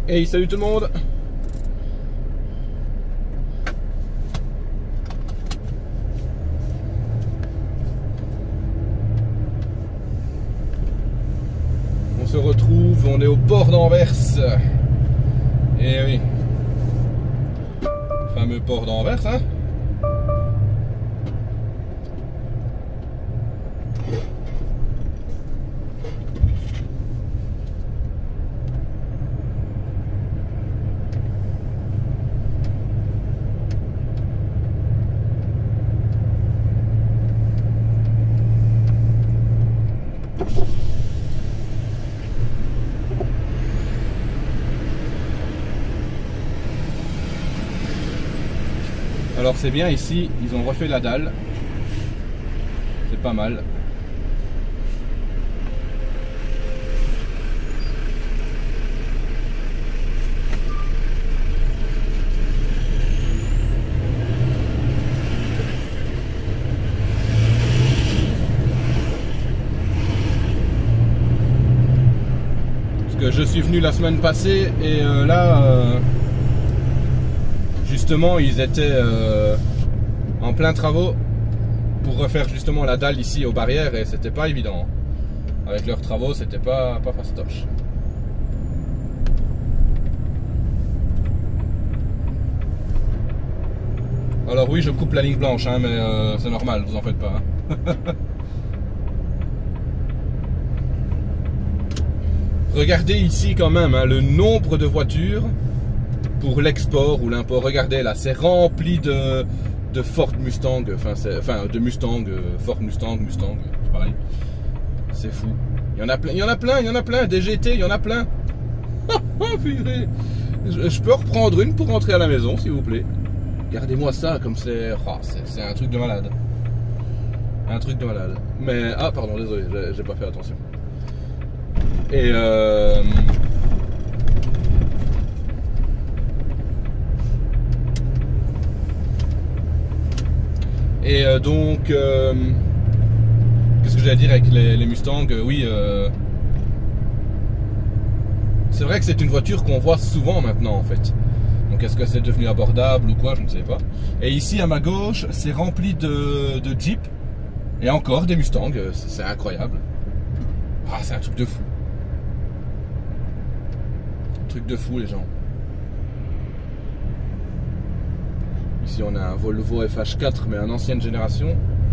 Hey, salut tout le monde. On se retrouve, on est au port d'Anvers. Et oui, fameux port d'Anvers, hein. Alors c'est bien ici, ils ont refait la dalle. C'est pas mal. Parce que je suis venu la semaine passée et justement ils étaient en plein travaux pour refaire justement la dalle ici aux barrières et c'était pas évident. Avec leurs travaux c'était pas fastoche. Alors oui, je coupe la ligne blanche hein, mais c'est normal, vous en faites pas hein. Regardez ici quand même hein, le nombre de voitures pour l'export ou l'import. Regardez là, c'est rempli de Ford Mustang, de Mustang, Ford Mustang, c'est pareil. C'est fou. Il y en a plein, des GT, il y en a plein. Oh purée. Je peux reprendre une pour rentrer à la maison, s'il vous plaît. Regardez-moi ça, comme c'est... Oh, c'est un truc de malade. Un truc de malade. Mais... Ah, pardon, désolé, j'ai pas fait attention. Et donc, qu'est-ce que j'allais dire avec les Mustangs? Oui, c'est vrai que c'est une voiture qu'on voit souvent maintenant en fait. Donc est-ce que c'est devenu abordable ou quoi, je ne sais pas. Et ici à ma gauche, c'est rempli de Jeep et encore des Mustangs, c'est incroyable. Ah, c'est un truc de fou. Truc de fou les gens. Ici on a un Volvo FH4 mais en ancienne génération.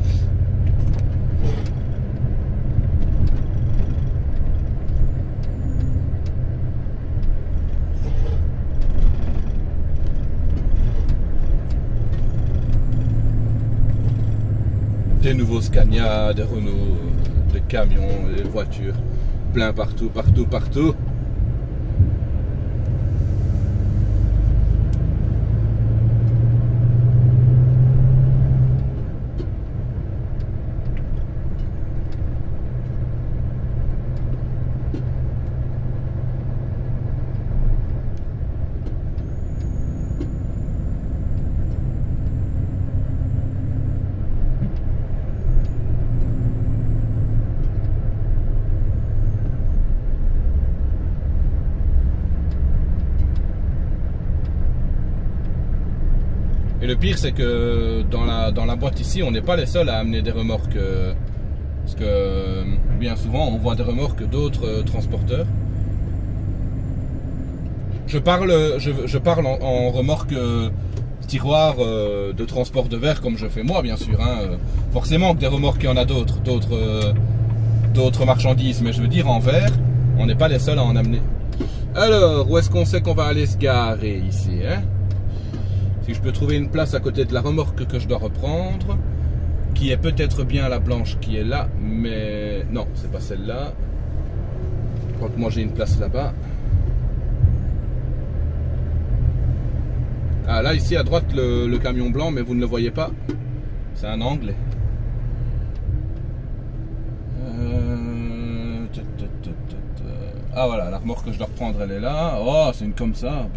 Des nouveaux Scania, des Renault, des camions, des voitures, plein partout. Et le pire c'est que dans la boîte ici on n'est pas les seuls à amener des remorques parce que bien souvent on voit des remorques d'autres transporteurs. Je parle en remorque tiroir de transport de verre comme je fais moi bien sûr hein. Forcément que des remorques il y en a d'autres marchandises, mais je veux dire en verre on n'est pas les seuls à en amener. Alors où est-ce qu'on sait qu'on va aller se garer ici hein? Si je peux trouver une place à côté de la remorque que je dois reprendre, qui est peut-être bien la blanche qui est là, mais non, c'est pas celle-là. Je crois que moi j'ai une place là-bas. Ah là, ici à droite, le camion blanc, mais vous ne le voyez pas. C'est un anglais. Ah voilà, la remorque que je dois reprendre, elle est là. Oh, c'est une comme ça.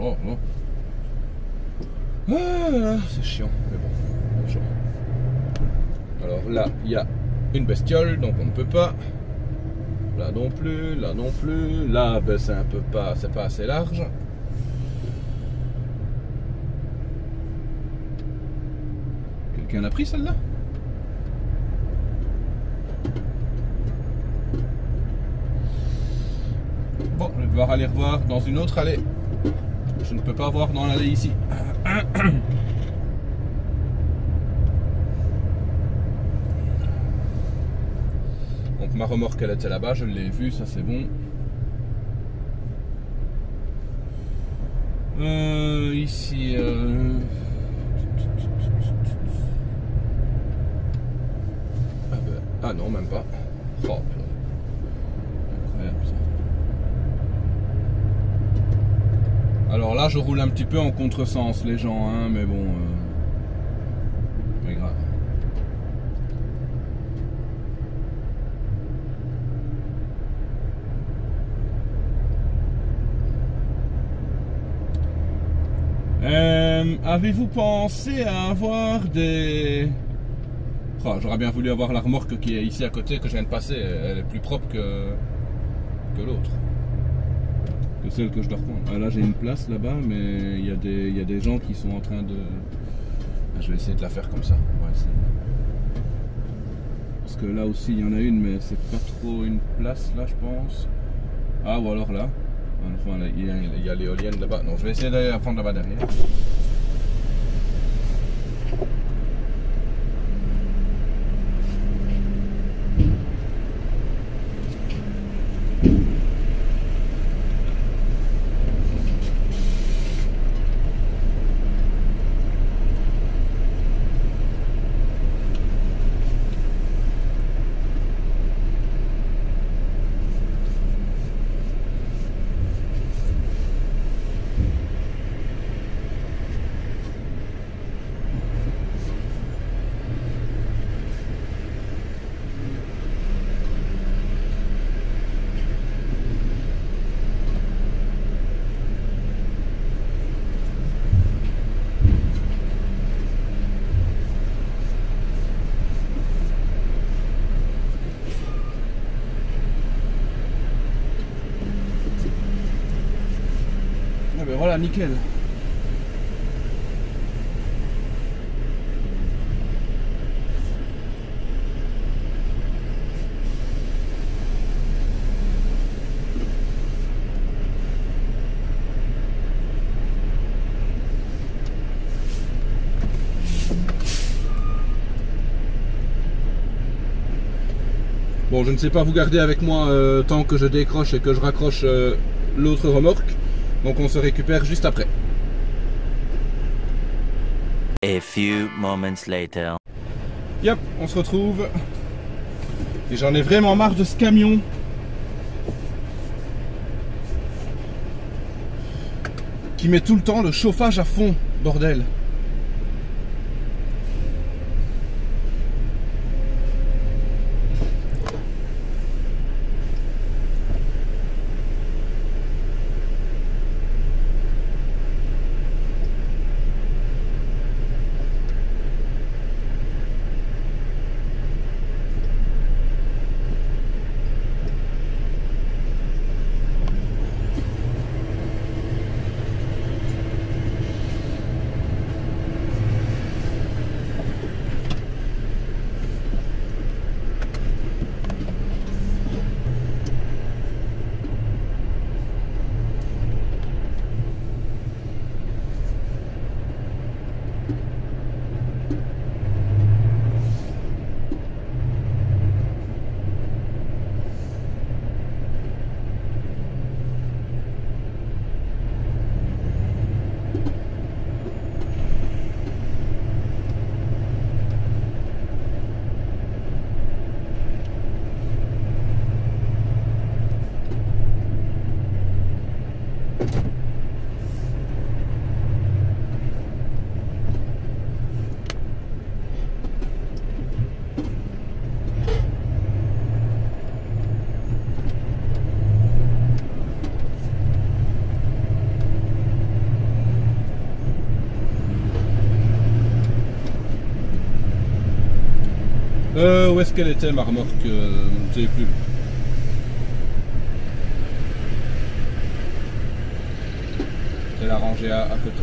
Ah, c'est chiant, mais bon, bonjour. Alors là, il y a une bestiole, donc on ne peut pas. Là non plus, là non plus. Là, ben, c'est un peu pas, c'est pas assez large. Quelqu'un a pris celle-là? Bon, je vais devoir aller revoir dans une autre allée. Je ne peux pas voir dans l'allée ici. Donc ma remorque elle était là-bas, je l'ai vue, ça c'est bon. Ici ah non, même pas. Oh, incroyable ça. Alors là je roule un petit peu en contresens les gens, hein, mais bon, pas grave. Avez-vous pensé à avoir des... Oh, j'aurais bien voulu avoir la remorque qui est ici à côté que je viens de passer, elle est plus propre que l'autre. Que celle que je dois reprendre. Ah, là j'ai une place là-bas, mais il y a des gens qui sont en train de... Ah, je vais essayer de la faire comme ça. Ouais, parce que là aussi il y en a une, mais c'est pas trop une place là je pense. Ah, ou alors là. Enfin, il y a l'éolienne là-bas. Non, je vais essayer d'aller la prendre là-bas derrière. Voilà, nickel. Bon, je ne sais pas vous garder avec moi tant que je décroche et que je raccroche l'autre remorque. Donc on se récupère juste après. A few moments later. Yep, on se retrouve. Et j'en ai vraiment marre de ce camion. Qui met tout le temps le chauffage à fond, bordel. Où est-ce qu'elle était ma remorque? Je ne sais plus. la ranger à côté.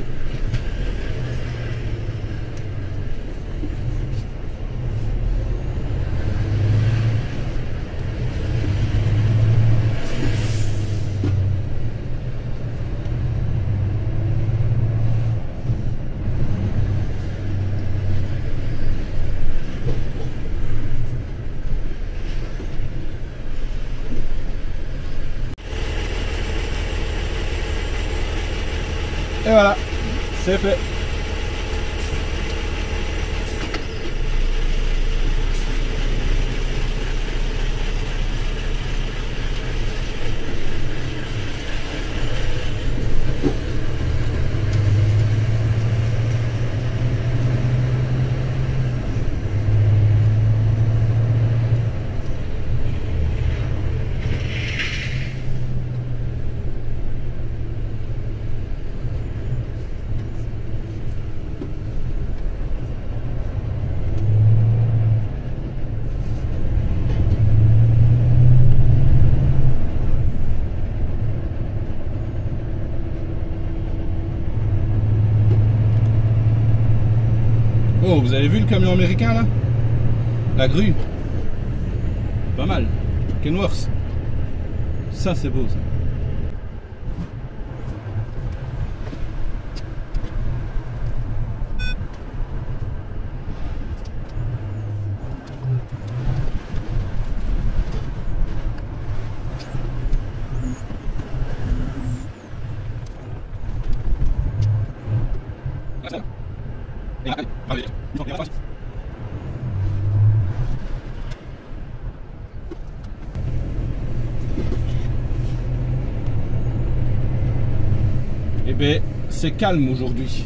Et voilà, c'est fait. Oh, vous avez vu le camion américain là? La grue. Pas mal. Kenworth. Ça c'est beau ça. Eh bien, c'est calme aujourd'hui.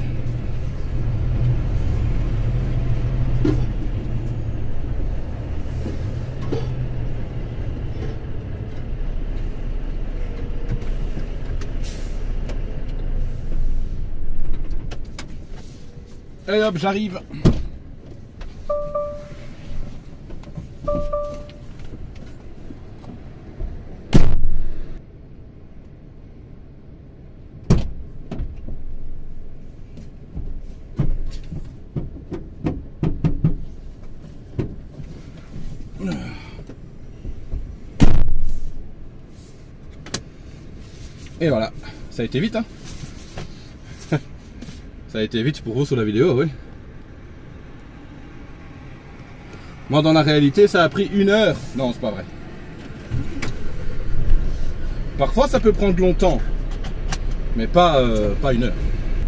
Et hop, j'arrive. Et voilà, ça a été vite hein. Ça a été vite pour vous sur la vidéo, oui. Moi dans la réalité ça a pris 1 heure. Non, c'est pas vrai. Parfois ça peut prendre longtemps, mais pas 1 heure.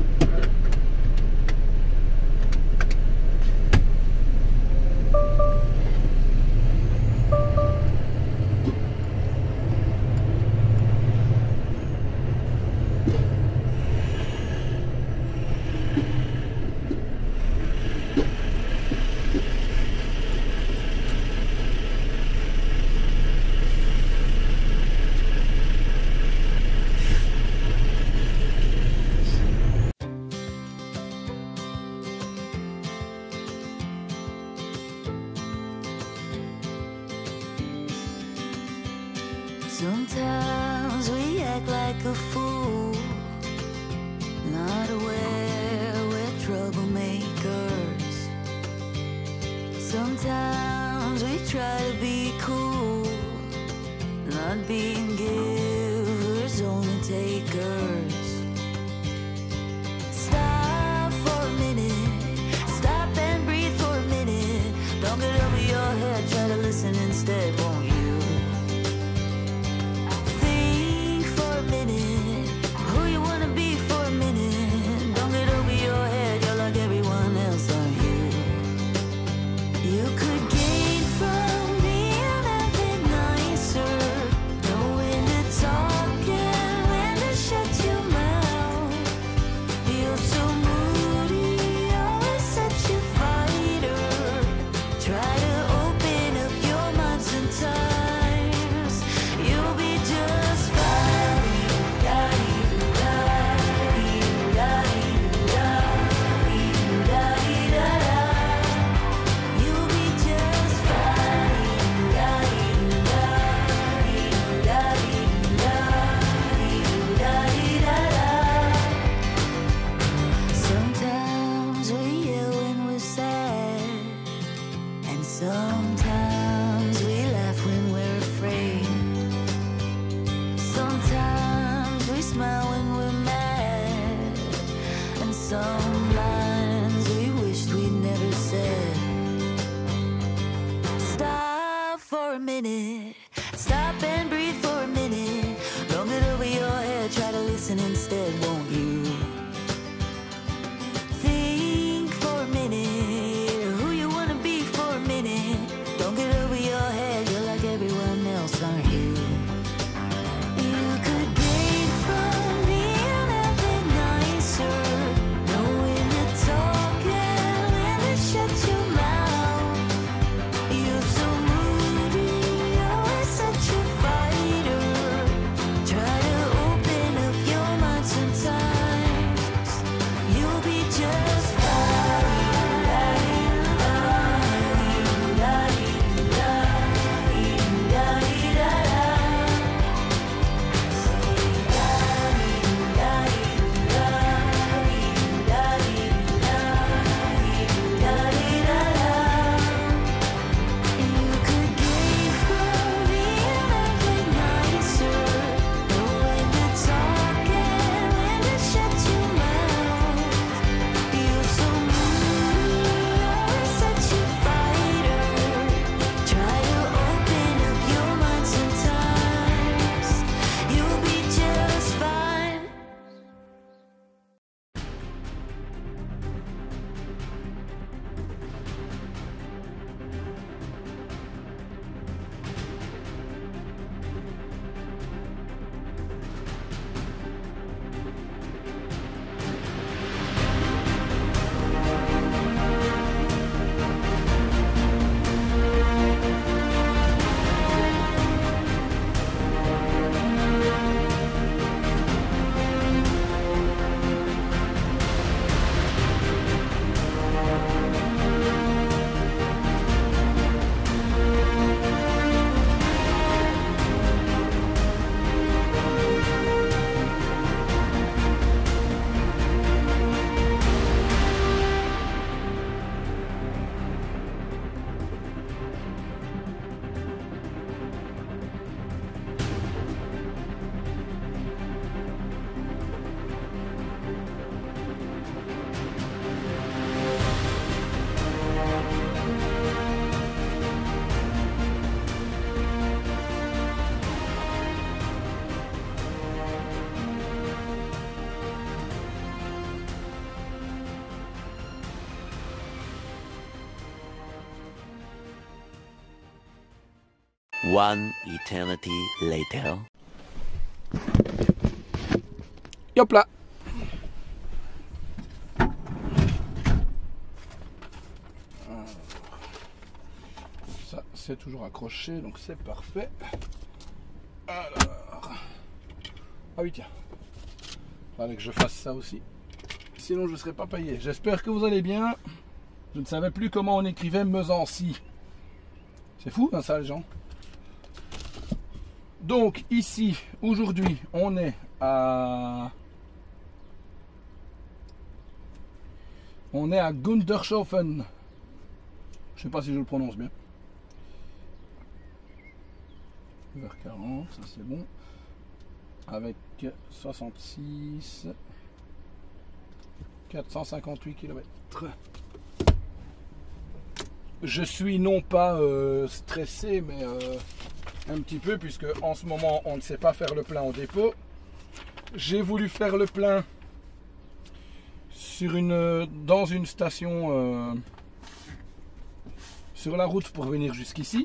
Sometimes we act like a fool, not aware we're troublemakers. Sometimes we try to be cool, not being givers, only takers. Stop for a minute, stop and breathe for a minute. Don't get over your head, try to listen instead, won't you? Who you wanna be for a minute. Don't get over your head, you're like everyone else, aren't you? You could gain from being a bit nicer. No some lines we wished we'd never said. Stop for a minute, stop and breathe for a minute. Don't get over your head, try to listen instead, won't you? Think for a minute, who you wanna be for a minute. Don't get over your head, you're like everyone else, aren't you? You could gain from being a bit nicer, knowing to talk and when to shut your mouth. You're so moody, always such a fighter. Try to open up your mind sometimes. You'll be just One eternity later. Hop là. Ça c'est toujours accroché, donc c'est parfait. Alors. Ah oui tiens. Fallait que je fasse ça aussi. Sinon je ne serais pas payé. J'espère que vous allez bien. Je ne savais plus comment on écrivait Mesancy. C'est fou hein, ça les gens. Donc ici, aujourd'hui, on est à Gundershofen. Je sais pas si je le prononce bien. Vers 40, ça c'est bon. Avec 66 458 km. Je suis non pas stressé, mais un petit peu, puisque en ce moment on ne sait pas faire le plein au dépôt. J'ai voulu faire le plein sur dans une station sur la route pour venir jusqu'ici.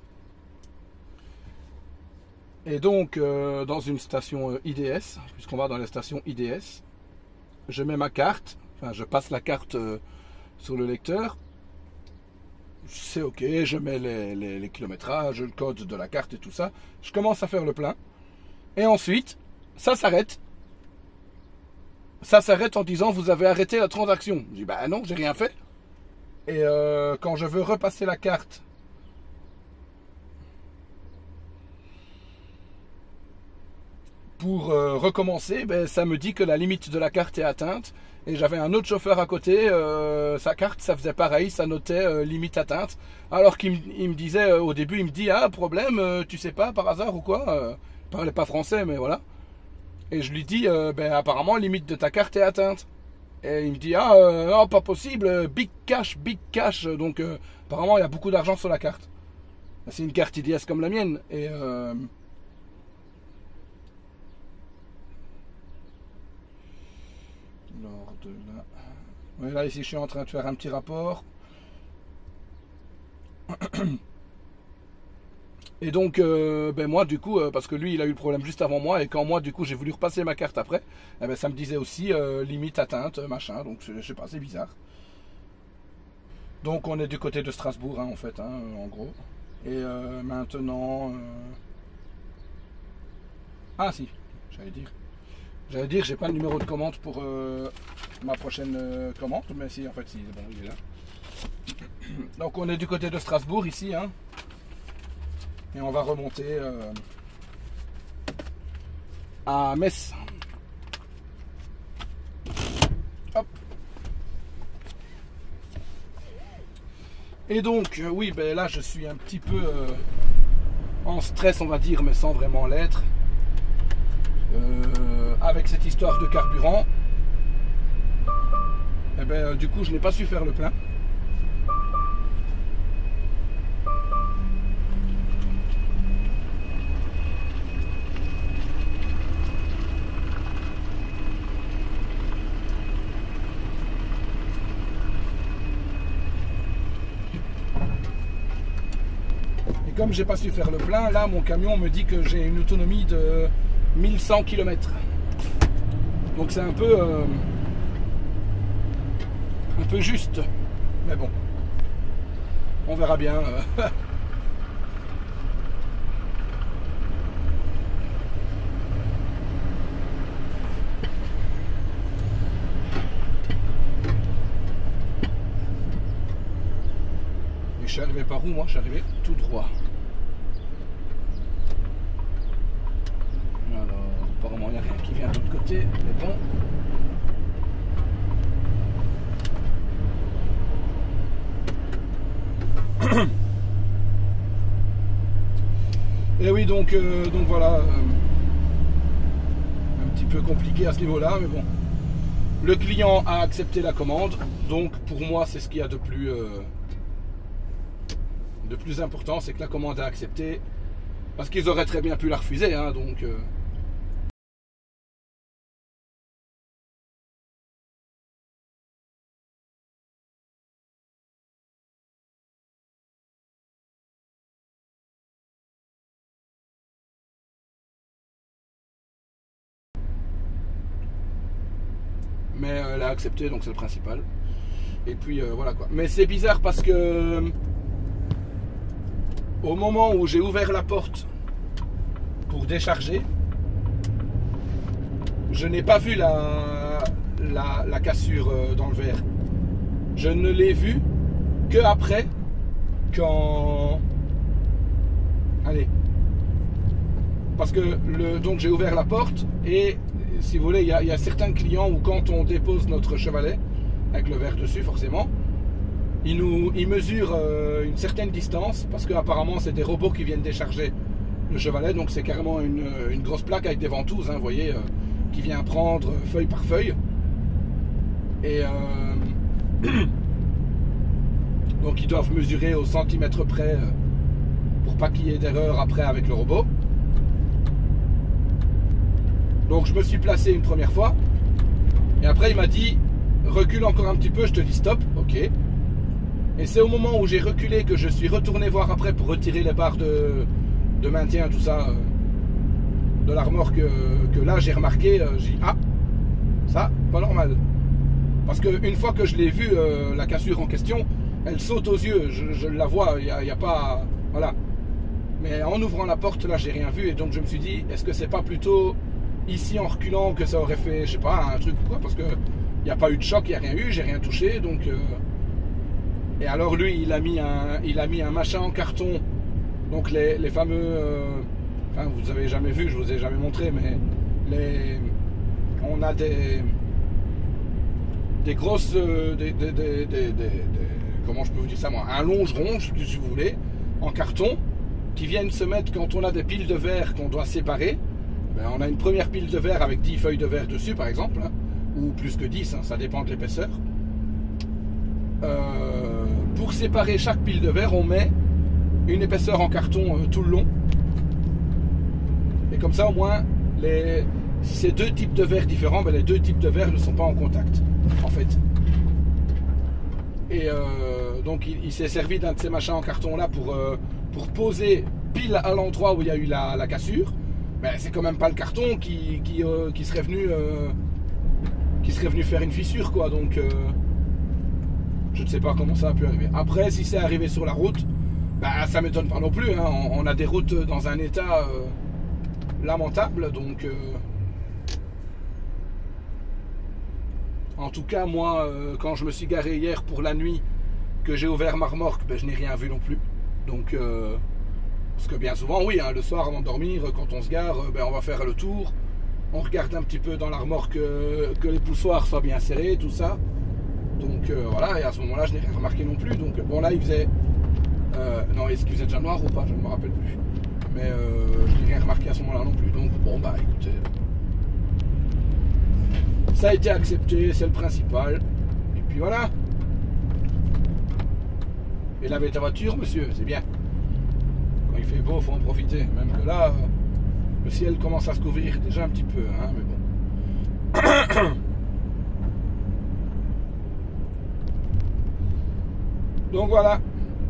Et donc dans une station IDS, puisqu'on va dans la station IDS, je mets ma carte, enfin je passe la carte sur le lecteur. C'est ok, je mets les kilométrages, le code de la carte et tout ça. Je commence à faire le plein. Et ensuite, ça s'arrête. Ça s'arrête en disant vous avez arrêté la transaction. Je dis bah non, j'ai rien fait. Et quand je veux repasser la carte, pour recommencer, ben, ça me dit que la limite de la carte est atteinte. Et j'avais un autre chauffeur à côté, sa carte ça faisait pareil, ça notait limite atteinte. Alors qu'il me disait au début, il me dit ah problème, tu sais pas par hasard ou quoi, il parlait pas français mais voilà. Et je lui dis ben apparemment limite de ta carte est atteinte. Et il me dit, ah, non, pas possible, big cash, big cash. Donc, apparemment, il y a beaucoup d'argent sur la carte. C'est une carte IDS comme la mienne. Et lors de la... Oui, là, ici, je suis en train de faire un petit rapport. Et donc, ben moi, du coup, parce que lui, il a eu le problème juste avant moi, et quand moi, du coup, j'ai voulu repasser ma carte après, eh ben, ça me disait aussi limite atteinte, machin, donc je sais pas, c'est bizarre. Donc, on est du côté de Strasbourg, hein, en fait, hein, en gros. Et maintenant... Ah, si, j'allais dire, j'ai pas le numéro de commande pour ma prochaine commande, mais si, en fait, si, bon, il est là. Donc, on est du côté de Strasbourg, ici, hein. Et on va remonter à Metz. Hop. Et donc, oui, ben là, je suis un petit peu en stress, on va dire, mais sans vraiment l'être. Avec cette histoire de carburant. Et ben, du coup, je n'ai pas su faire le plein. Comme j'ai pas su faire le plein, là mon camion me dit que j'ai une autonomie de 1100 km. Donc c'est un peu juste. Mais bon, on verra bien. Et je suis arrivé par où moi? Je suis arrivé tout droit. Apparemment, il n'y a rien qui vient de l'autre côté, mais bon. Et oui, donc voilà. Un petit peu compliqué à ce niveau-là, mais bon. Le client a accepté la commande, donc pour moi, c'est ce qu'il y a de plus important, c'est que la commande a accepté. Parce qu'ils auraient très bien pu la refuser, hein, donc... Mais elle a accepté, donc c'est le principal. Et puis voilà quoi. Mais c'est bizarre parce que au moment où j'ai ouvert la porte pour décharger, je n'ai pas vu la cassure dans le verre. Je ne l'ai vue que après, quand... Allez. Parce que donc j'ai ouvert la porte et si vous voulez, il y a certains clients où quand on dépose notre Chevrolet, avec le verre dessus forcément, ils mesurent une certaine distance, parce qu'apparemment c'est des robots qui viennent décharger le Chevrolet, donc c'est carrément une grosse plaque avec des ventouses, hein, vous voyez, qui vient prendre feuille par feuille. Et donc ils doivent mesurer au centimètre près pour pas qu'il y ait d'erreur après avec le robot. Donc je me suis placé une première fois. Et après il m'a dit recule encore un petit peu, je te dis stop, ok. Et c'est au moment où j'ai reculé que je suis retourné voir après pour retirer les barres de maintien, tout ça, de la remorque, que là j'ai remarqué, j'ai dit ah, ça, pas normal. Parce qu'une fois que je l'ai vu, la cassure en question, elle saute aux yeux, je la vois, il n'y a pas... Voilà. Mais en ouvrant la porte, là j'ai rien vu, et donc je me suis dit, est-ce que c'est pas plutôt... ici en reculant que ça aurait fait, je sais pas, un truc ou quoi, parce que il n'y a pas eu de choc, il n'y a rien eu, j'ai rien touché, donc et alors lui il a mis un machin en carton, donc les fameux enfin vous avez jamais vu, je vous ai jamais montré, mais on a des grosses comment je peux vous dire ça moi, un longeron si vous voulez, en carton, qui viennent se mettre quand on a des piles de verre qu'on doit séparer. Ben, on a une première pile de verre avec 10 feuilles de verre dessus par exemple, hein. ou plus que 10, hein, ça dépend de l'épaisseur. Pour séparer chaque pile de verre, on met une épaisseur en carton tout le long. Et comme ça, au moins, si c'est deux types de verres différents, ben les deux types de verres ne sont pas en contact, en fait. Et donc, il s'est servi d'un de ces machins en carton là pour poser pile à l'endroit où il y a eu la cassure. Ben, c'est quand même pas le carton qui serait venu faire une fissure, quoi. Donc, je ne sais pas comment ça a pu arriver. Après, si c'est arrivé sur la route, bah, ça m'étonne pas non plus. Hein. On a des routes dans un état lamentable. Donc, en tout cas, moi, quand je me suis garé hier pour la nuit, que j'ai ouvert ma remorque, ben, je n'ai rien vu non plus. Donc, parce que bien souvent, oui, hein, le soir avant de dormir, quand on se gare, ben, on va faire le tour. On regarde un petit peu dans la remorque que les poussoirs soient bien serrés, tout ça. Donc voilà, et à ce moment-là, je n'ai rien remarqué non plus. Donc bon, là, il faisait... non, est-ce qu'il faisait déjà noir ou pas? Je ne me rappelle plus. Mais je n'ai rien remarqué à ce moment-là non plus. Donc bon, bah écoutez... Ça a été accepté, c'est le principal. Et puis voilà. Et laver ta voiture, monsieur, c'est bien. Quand il fait beau, il faut en profiter. Même que là, le ciel commence à se couvrir déjà un petit peu, hein, mais bon. Donc voilà.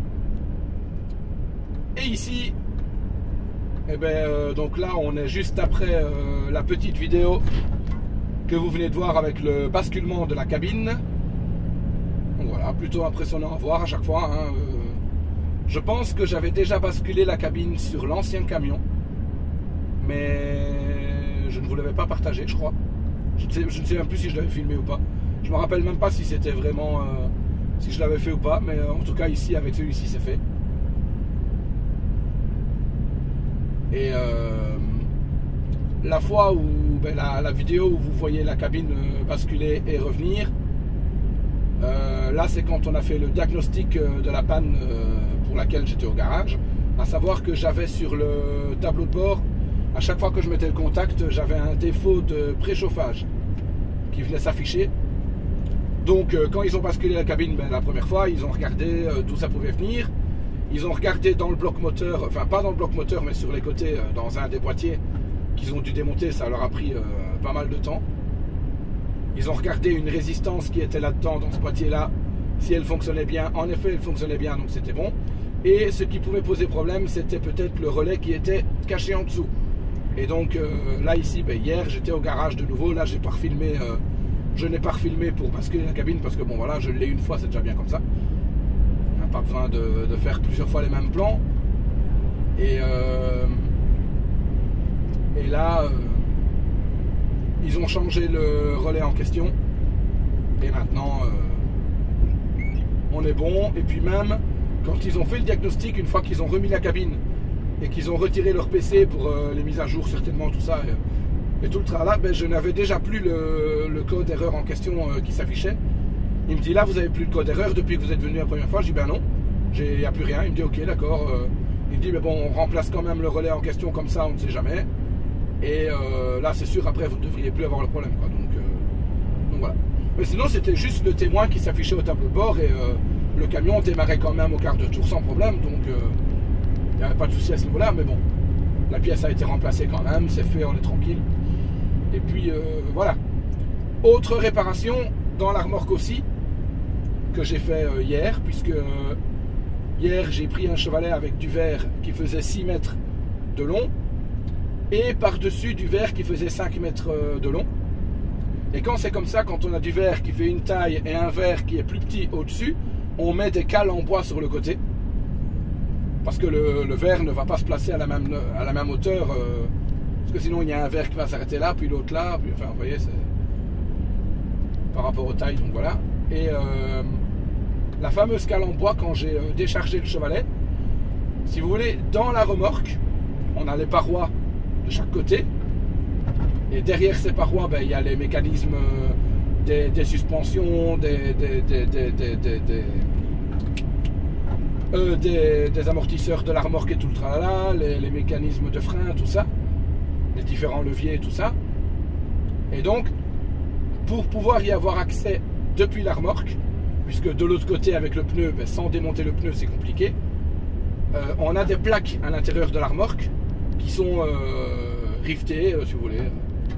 Et ici, eh ben, donc là, on est juste après la petite vidéo que vous venez de voir avec le basculement de la cabine. Donc voilà, plutôt impressionnant à voir à chaque fois. Hein. Je pense que j'avais déjà basculé la cabine sur l'ancien camion, mais je ne vous l'avais pas partagé, je crois. Je ne sais même plus si je l'avais filmé ou pas. Je me rappelle même pas si c'était vraiment... si je l'avais fait ou pas, mais en tout cas ici avec celui-ci c'est fait. Et la fois où ben, la vidéo où vous voyez la cabine basculer et revenir, là c'est quand on a fait le diagnostic de la panne pour laquelle j'étais au garage, à savoir que j'avais sur le tableau de bord, à chaque fois que je mettais le contact, j'avais un défaut de préchauffage qui venait s'afficher. Donc quand ils ont basculé la cabine ben, la première fois, ils ont regardé d'où ça pouvait venir. Ils ont regardé dans le bloc moteur, enfin pas dans le bloc moteur mais sur les côtés, dans un des boîtiers qu'ils ont dû démonter, ça leur a pris pas mal de temps. Ils ont regardé une résistance qui était là-dedans, dans ce boîtier-là, si elle fonctionnait bien. En effet, elle fonctionnait bien, donc c'était bon. Et ce qui pouvait poser problème, c'était peut-être le relais qui était caché en dessous. Et donc là ici, ben, hier j'étais au garage de nouveau, là j'ai pas refilmé... je n'ai pas refilmé pour basculer la cabine parce que bon voilà, je l'ai une fois, c'est déjà bien comme ça. On n'a pas besoin de faire plusieurs fois les mêmes plans. Et là, ils ont changé le relais en question. Et maintenant, on est bon. Et puis même, quand ils ont fait le diagnostic, une fois qu'ils ont remis la cabine et qu'ils ont retiré leur PC pour les mises à jour certainement, tout ça... et tout le tralala, ben, je n'avais déjà plus le code d'erreur en question qui s'affichait. Il me dit là, vous n'avez plus le code d'erreur depuis que vous êtes venu la première fois. Je dis ben non, il n'y a plus rien. Il me dit ok, d'accord. Il me dit mais bon, on remplace quand même le relais en question comme ça, on ne sait jamais. Et là, c'est sûr, après, vous ne devriez plus avoir le problème, quoi. Donc voilà. Mais sinon, c'était juste le témoin qui s'affichait au tableau de bord et le camion démarrait quand même au quart de tour sans problème. Donc il n'y avait pas de souci à ce niveau-là. Mais bon, la pièce a été remplacée quand même, c'est fait, on est tranquille. Et puis voilà. Autre réparation dans la remorque aussi que j'ai fait hier, puisque hier j'ai pris un chevalet avec du verre qui faisait 6 mètres de long et par-dessus du verre qui faisait 5 mètres de long. Et quand c'est comme ça, quand on a du verre qui fait une taille et un verre qui est plus petit au-dessus, on met des cales en bois sur le côté. Parce que le verre ne va pas se placer à la même hauteur. Parce que sinon il y a un verre qui va s'arrêter là, puis l'autre là, puis enfin vous voyez, c'est par rapport aux tailles, donc voilà. Et la fameuse cale en bois, quand j'ai déchargé le chevalet, si vous voulez, dans la remorque, on a les parois de chaque côté, et derrière ces parois, ben, il y a les mécanismes des suspensions, des amortisseurs de la remorque et tout le tralala, les mécanismes de frein, tout ça, les différents leviers et tout ça. Et donc, pour pouvoir y avoir accès depuis la remorque, puisque de l'autre côté avec le pneu, ben, sans démonter le pneu c'est compliqué, on a des plaques à l'intérieur de la remorque qui sont rivetées si vous voulez.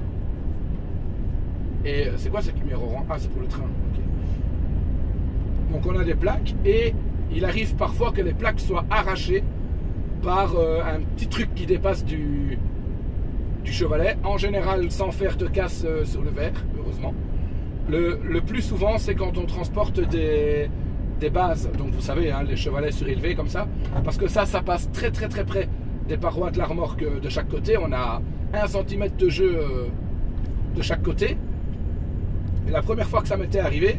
Et c'est quoi cette lumière orange? Ah, c'est pour le train. Okay. Donc on a des plaques et il arrive parfois que les plaques soient arrachées par un petit truc qui dépasse du chevalet, en général sans faire de casse sur le verre, heureusement. Le plus souvent, c'est quand on transporte des bases, donc vous savez, hein, les chevalets surélevés comme ça, parce que ça passe très très très près des parois de la remorque de chaque côté. On a 1 cm de jeu de chaque côté. Et la première fois que ça m'était arrivé,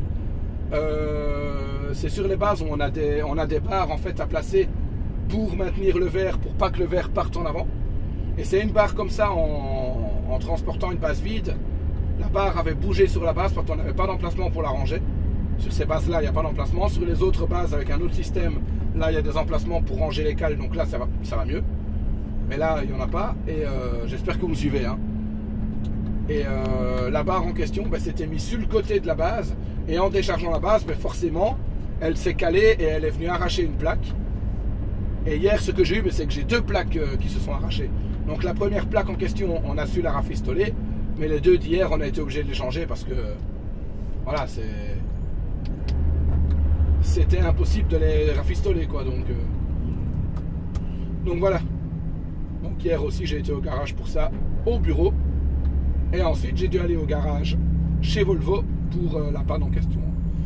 c'est sur les bases où on a des barres en fait à placer pour maintenir le verre, pour pas que le verre parte en avant. Et c'est une barre comme ça en transportant une base vide. La barre avait bougé sur la base parce qu'on n'avait pas d'emplacement pour la ranger. Sur ces bases là il n'y a pas d'emplacement. Sur les autres bases avec un autre système, là il y a des emplacements pour ranger les cales, donc là ça va mieux. Mais là il n'y en a pas et j'espère que vous me suivez, hein. Et la barre en question, ben, s'était mise sur le côté de la base et en déchargeant la base, ben, forcément elle s'est calée et elle est venue arracher une plaque. Et hier ce que j'ai eu, ben, c'est que j'ai 2 plaques qui se sont arrachées. Donc la première plaque en question, on a su la rafistoler, mais les 2 d'hier, on a été obligé de les changer parce que voilà, c'était impossible de les rafistoler quoi. Donc voilà. Donc hier aussi j'ai été au garage pour ça, au bureau. Et ensuite, j'ai dû aller au garage chez Volvo pour la panne en question.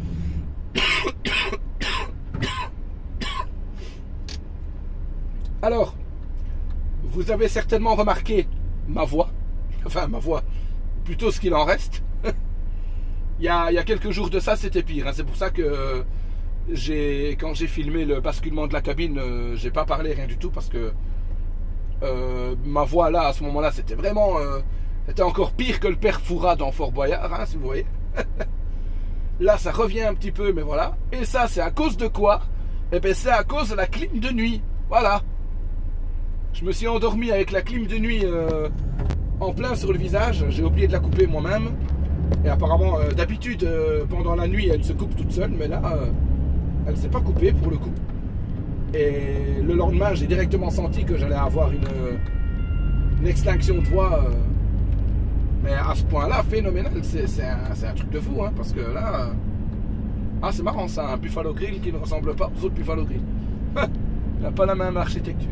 Alors, vous avez certainement remarqué ma voix. Enfin, ma voix. Plutôt ce qu'il en reste. il y a quelques jours de ça, c'était pire. Hein. C'est pour ça que quand j'ai filmé le basculement de la cabine, j'ai pas parlé rien du tout parce que ma voix là, à ce moment-là, c'était vraiment... C'était encore pire que le père Fouras dans Fort Boyard, hein, si vous voyez. Là, ça revient un petit peu, mais voilà. Et ça, c'est à cause de quoi? Eh bien, c'est à cause de la clim de nuit. Voilà. Je me suis endormi avec la clim de nuit en plein sur le visage. J'ai oublié de la couper moi-même. Et apparemment, d'habitude, pendant la nuit, elle se coupe toute seule. Mais là, elle ne s'est pas coupée pour le coup. Et le lendemain, j'ai directement senti que j'allais avoir une extinction de voix... mais à ce point-là, phénoménal, c'est un truc de fou, hein, parce que là... Ah, c'est marrant ça, un Buffalo Grill qui ne ressemble pas aux autres Buffalo Grill. Il n'a pas la même architecture.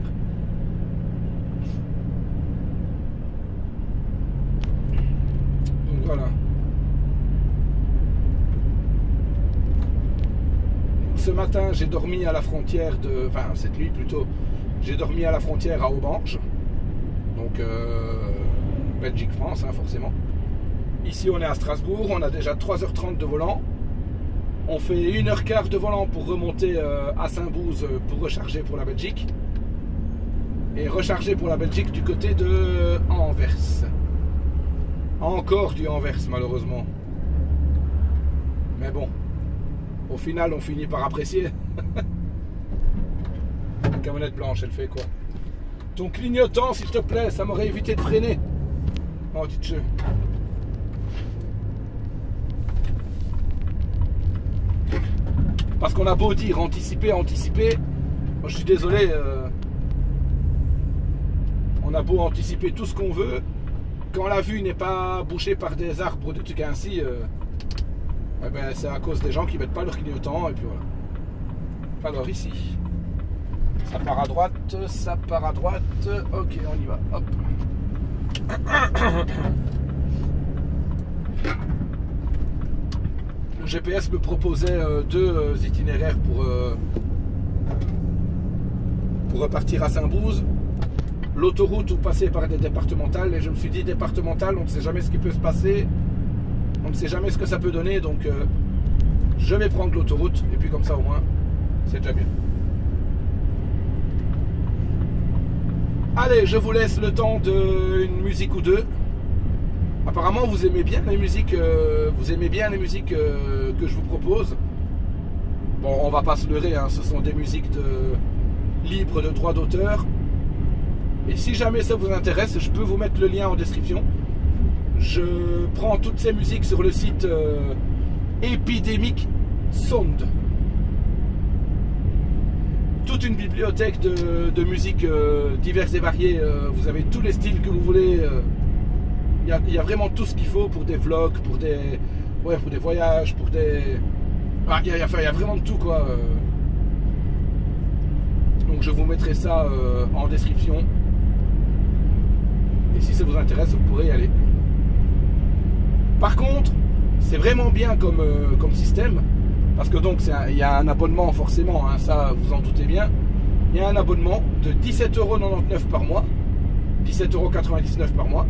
Donc voilà. Ce matin, j'ai dormi à la frontière de... Enfin, cette nuit plutôt, j'ai dormi à la frontière à Aubange. Donc... Belgique-France, hein, forcément. Ici, on est à Strasbourg, on a déjà 3h30 de volant. On fait 1h15 de volant pour remonter à Saint-Bouze pour recharger pour la Belgique. Et recharger pour la Belgique du côté de Anvers. Encore du Anvers, malheureusement. Mais bon, au final, on finit par apprécier. La camionnette blanche, elle fait quoi? Ton clignotant, s'il te plaît, ça m'aurait évité de freiner. Oh, dites jeu. Parce qu'on a beau dire anticiper, moi, je suis désolé. On a beau anticiper tout ce qu'on veut. Quand la vue n'est pas bouchée par des arbres ou des trucs ainsi, eh ben, c'est à cause des gens qui mettent pas leur clignotant. Et puis voilà. Alors ici, ça part à droite, ça part à droite. Ok, on y va. Hop. Le GPS me proposait 2 itinéraires pour repartir à Saint-Bouze. L'autoroute ou passer par des départementales. Et je me suis dit, départementales, on ne sait jamais ce qui peut se passer. On ne sait jamais ce que ça peut donner. Donc je vais prendre l'autoroute. Et puis comme ça au moins, c'est déjà bien. Allez, je vous laisse le temps d'une musique ou deux. Apparemment, vous aimez bien les musiques, que je vous propose. Bon, on va pas se leurrer, hein, ce sont des musiques libres de droit d'auteur. Et si jamais ça vous intéresse, je peux vous mettre le lien en description. je prends toutes ces musiques sur le site Epidemic Sound. Toute une bibliothèque de musiques diverses et variées. Vous avez tous les styles que vous voulez. Il y a vraiment tout ce qu'il faut pour des vlogs, pour des voyages, pour des... Il y a vraiment de tout, quoi. Donc je vous mettrai ça en description. Et si ça vous intéresse, vous pourrez y aller. Par contre, c'est vraiment bien comme système. Parce que donc il y a un abonnement forcément, hein, ça vous en doutez bien. Il y a un abonnement de 17,99 € par mois. 17,99 € par mois.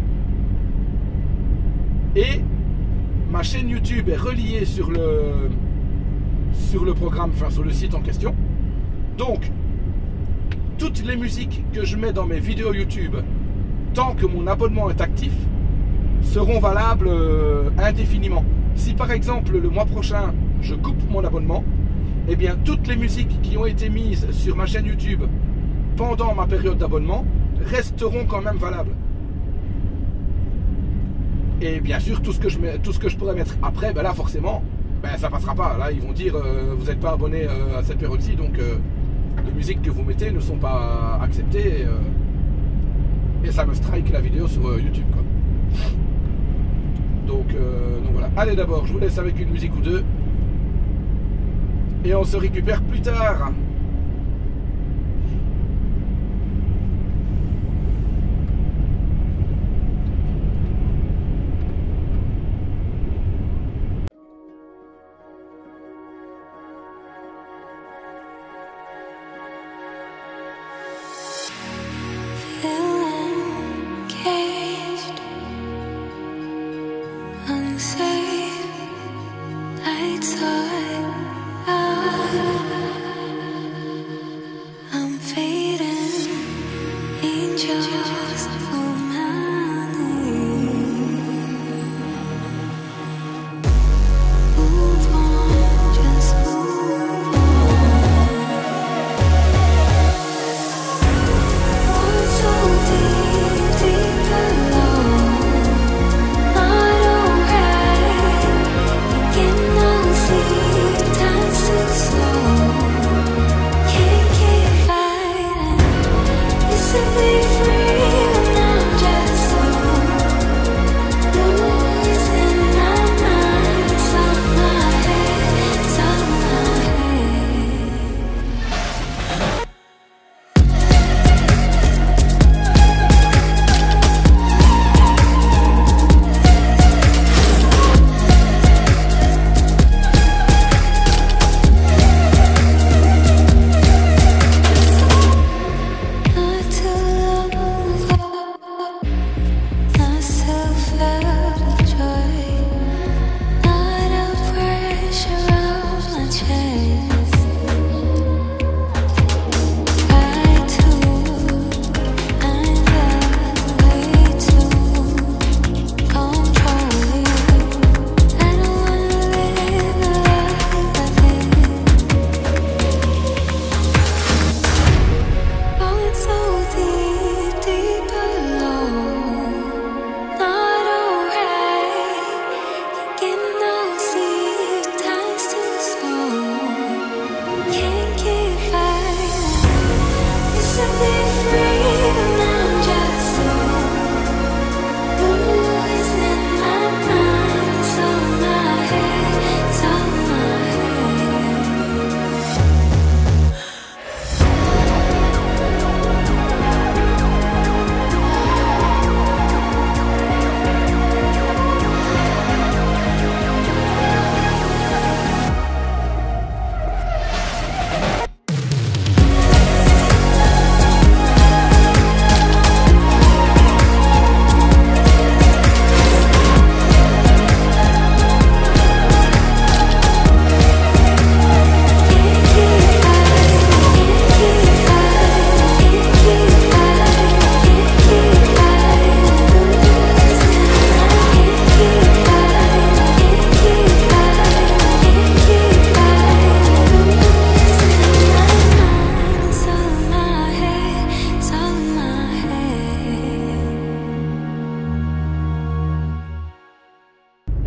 Et ma chaîne YouTube est reliée sur le programme, enfin sur le site en question. Donc, toutes les musiques que je mets dans mes vidéos YouTube, tant que mon abonnement est actif, seront valables indéfiniment. Si par exemple le mois prochain je coupe mon abonnement, eh bien toutes les musiques qui ont été mises sur ma chaîne YouTube pendant ma période d'abonnement resteront quand même valables. Et bien sûr tout ce que je pourrais mettre après, ben là forcément, ben ça passera pas. Là ils vont dire vous n'êtes pas abonné à cette période-ci, donc les musiques que vous mettez ne sont pas acceptées et ça me strike la vidéo sur YouTube, quoi. Donc voilà. Allez, d'abord je vous laisse avec une musique ou deux et on se récupère plus tard. Caged, unsafe, lights on. I'm fading, angels on my knees. Move on, just move on. What's so deep, deep alone? Not alright, you cannot see.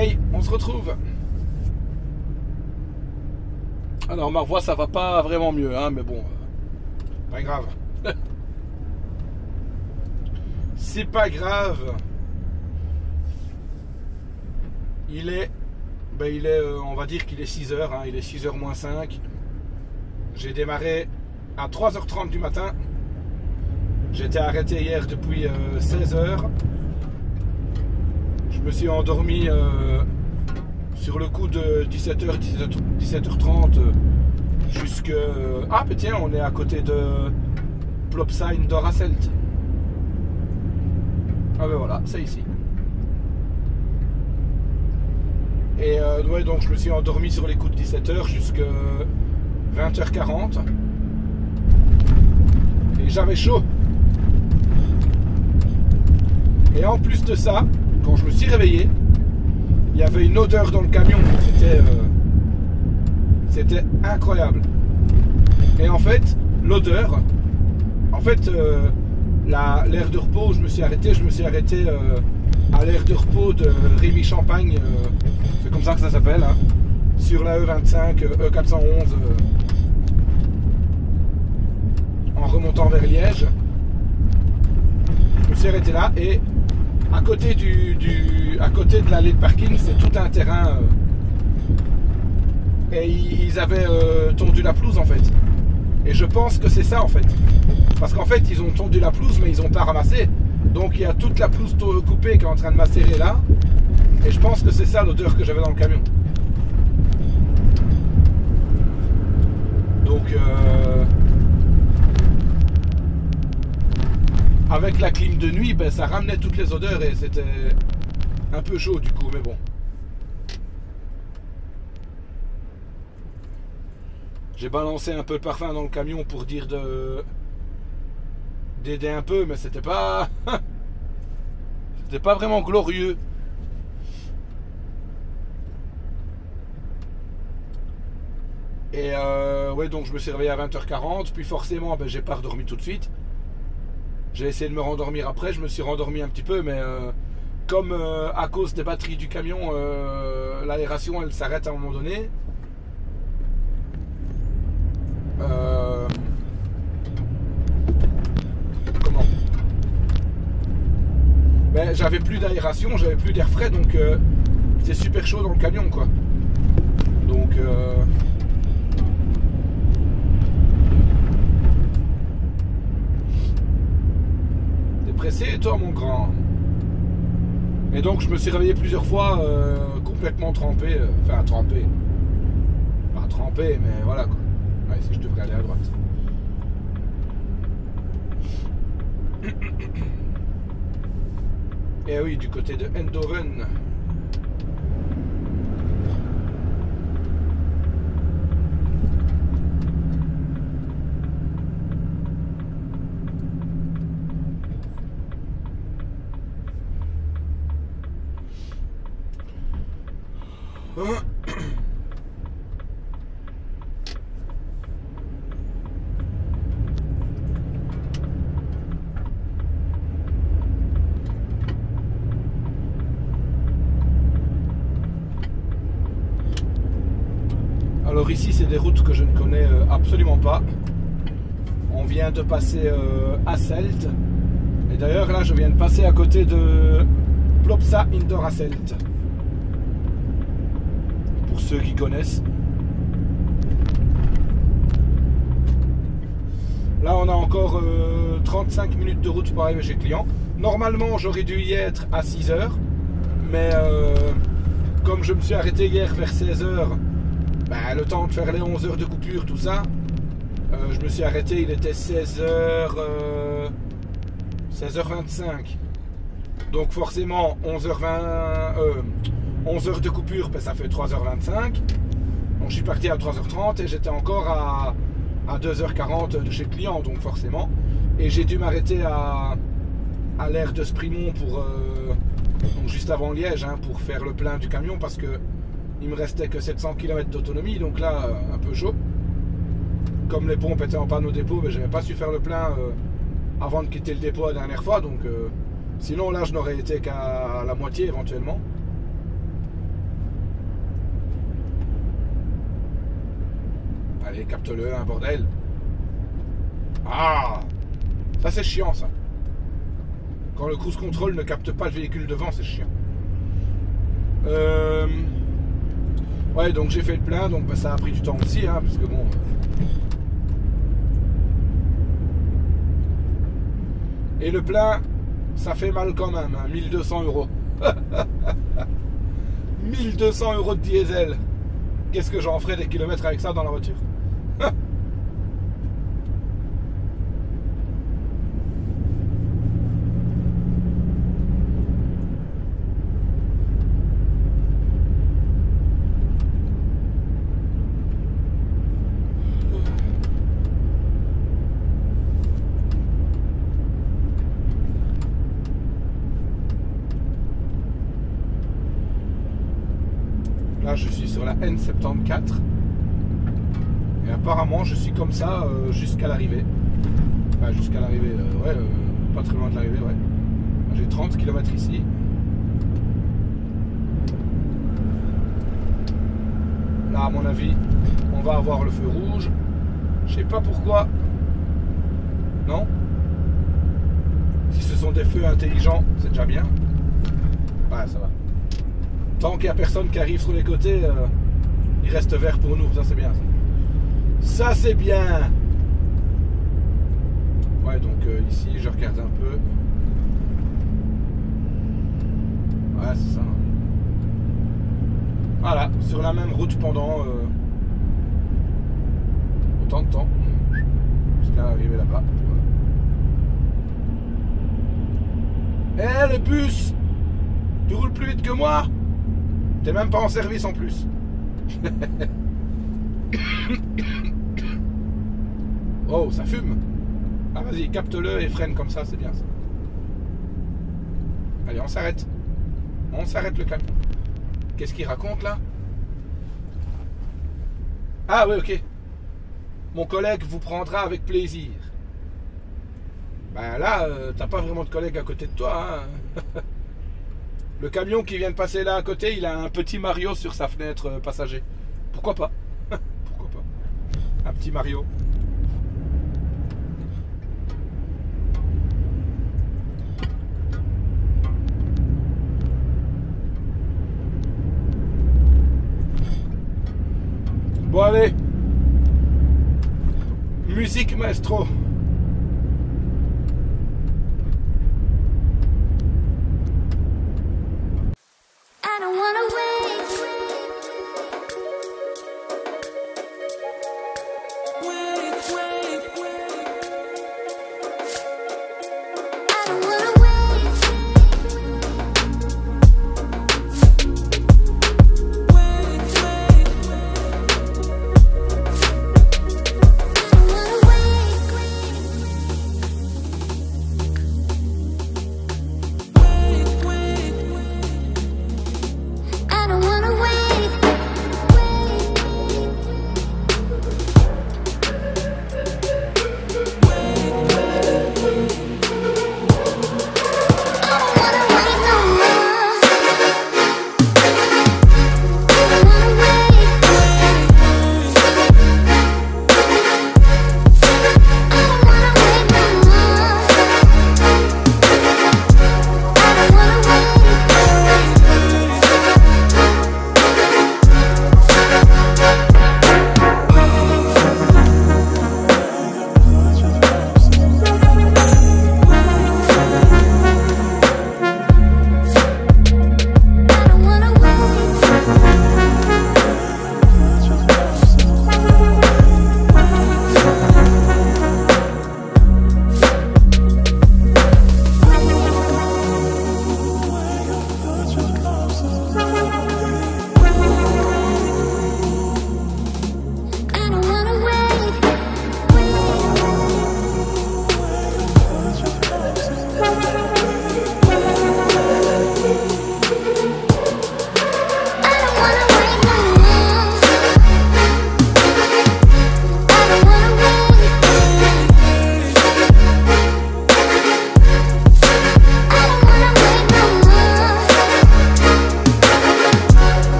Hey, on se retrouve. Alors ma voix ça va pas vraiment mieux, hein, mais bon, pas grave. C'est pas grave. Il est, on va dire qu'il est 6h, hein, il est 6h moins 5. J'ai démarré à 3h30 du matin. J'étais arrêté hier depuis 16h. Je me suis endormi sur le coup de 17h, 17h30 jusque... Ah, mais tiens, on est à côté de Plopsa Indoor Hasselt. Ah ben voilà, c'est ici. Et ouais, donc je me suis endormi sur les coups de 17h jusque 20h40. Et j'avais chaud. Et en plus de ça, quand je me suis réveillé, il y avait une odeur dans le camion. C'était incroyable. Et en fait, l'odeur, l'aire de repos, je me suis arrêté à l'aire de repos de Rémy Champagne, c'est comme ça que ça s'appelle, hein, sur la E25, E411, en remontant vers Liège. Je me suis arrêté là et à côté à côté de l'allée de parking, c'est tout un terrain. Et ils avaient tondu la pelouse en fait. Et je pense que c'est ça en fait. Parce qu'en fait, ils ont tondu la pelouse, mais ils n'ont pas ramassé. Donc il y a toute la pelouse coupée qui est en train de macérer là. Et je pense que c'est ça l'odeur que j'avais dans le camion. Donc avec la clim de nuit, ben, ça ramenait toutes les odeurs et c'était un peu chaud du coup, mais bon. J'ai balancé un peu de parfum dans le camion pour dire d'aider un peu, mais c'était pas vraiment glorieux. Et ouais, donc je me suis réveillé à 20h40, puis forcément ben, j'ai pas redormi tout de suite. J'ai essayé de me rendormir après, je me suis rendormi un petit peu, mais comme à cause des batteries du camion, l'aération elle s'arrête à un moment donné. Comment? Ben, j'avais plus d'aération, j'avais plus d'air frais, donc c'était super chaud dans le camion quoi. Donc t'es pressé toi mon grand? Et donc je me suis réveillé plusieurs fois complètement trempé, enfin trempé, pas trempé mais voilà quoi. Ouais, si je devrais aller à droite. Et oui, du côté de Eindhoven. Alors ici c'est des routes que je ne connais absolument pas. On vient de passer Hasselt. Et d'ailleurs là je viens de passer à côté de Plopsa Indoor Hasselt. Pour ceux qui connaissent. Là on a encore 35 minutes de route pour arriver chez le client. Normalement j'aurais dû y être à 6h. Mais comme je me suis arrêté hier vers 16h, ben, le temps de faire les 11 heures de coupure, tout ça, je me suis arrêté, il était 16h25. Donc forcément, 11 heures de coupure, ben, ça fait 3h25. Donc je suis parti à 3h30 et j'étais encore à 2h40 de chez le client, donc forcément. Et j'ai dû m'arrêter à l'aire de Sprimont pour, donc juste avant Liège, hein, pour faire le plein du camion parce que il me restait que 700 km d'autonomie, donc là, un peu chaud. Comme les pompes étaient en panne au dépôt, ben, j'avais pas su faire le plein avant de quitter le dépôt la dernière fois, donc sinon là, je n'aurais été qu'à la moitié éventuellement. Allez, capte-le, un bordel. Ah, ça c'est chiant ça. Quand le cruise control ne capte pas le véhicule devant, c'est chiant. Ouais, donc j'ai fait le plein, donc bah, ça a pris du temps aussi, hein, parce que bon. Et le plein, ça fait mal quand même, hein, 1200 €. 1200 € de diesel. Qu'est-ce que j'en ferai des kilomètres avec ça dans la voiture? Là, je suis sur la N74 et apparemment je suis comme ça jusqu'à l'arrivée. Enfin, jusqu'à l'arrivée, ouais, pas très loin de l'arrivée, ouais. J'ai 30 km ici. Là, à mon avis, on va avoir le feu rouge. Je sais pas pourquoi. Non? Si ce sont des feux intelligents, c'est déjà bien. Ouais, ça va. Tant qu'il n'y a personne qui arrive sur les côtés, il reste vert pour nous. Ça, c'est bien. Ça, c'est bien. Ouais, donc ici, je regarde un peu. Ouais, c'est ça. Voilà, sur la même route pendant autant de temps. Jusqu'à arriver là-bas. Voilà. Eh, le bus! Tu roules plus vite que moi? T'es même pas en service en plus. Oh, ça fume. Ah, vas-y, capte-le et freine comme ça, c'est bien ça. Allez, on s'arrête. On s'arrête le camion. Qu'est-ce qu'il raconte là? Ah oui, ok. Mon collègue vous prendra avec plaisir. Ben là, t'as pas vraiment de collègue à côté de toi, hein. Le camion qui vient de passer là à côté, il a un petit Mario sur sa fenêtre passager. Pourquoi pas? Pourquoi pas? Un petit Mario. Bon allez. Musique maestro. I don't wanna wait.